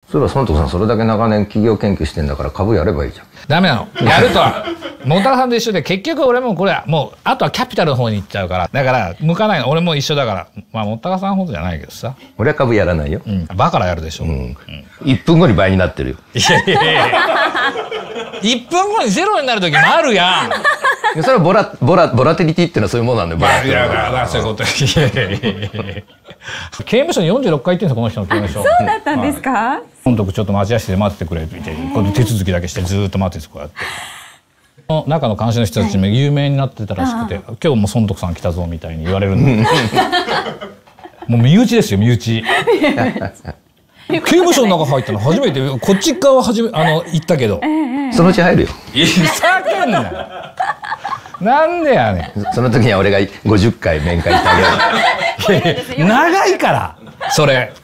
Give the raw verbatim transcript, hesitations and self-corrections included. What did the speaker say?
そういえば孫徳さんそれだけ長年企業研究してんだから株やればいいじゃん。 ダメなの。やるとは本高さんと一緒で、結局俺もこれもうあとはキャピタルの方に行っちゃうから、だから向かないの。俺も一緒だから。まあ本高さんほどじゃないけどさ。 俺は株やらないよ。 うん、バカらやるでしょ。うん、 いっぷんごに倍になってるよ。 いやいやいやいっぷんごにゼロになる時もあるやん。 それはボラボラボラティリティっていうのはそういうものなんだよ。ボラティリティ。 いやだからそういうこと。いやいやいやいや刑務所によんじゅうろっかい行ってんですよ、この人の刑務所。 そうだったんですか。 本徳ちょっと待合室で待っててくれって言って、こう手続きだけしてずーっと待っててこうやって。中の監視の人たちも有名になってたらしくて、はい、今日も孫徳さん来たぞみたいに言われるんでもう身内ですよ、身内刑務所の中入ったの初めて。こっち側はじめあの行ったけど、えー、そのうち入るよ。 ふざけんななんでやねん。 その時には俺がごじゅっかい面会してあげる。 長いからそれ。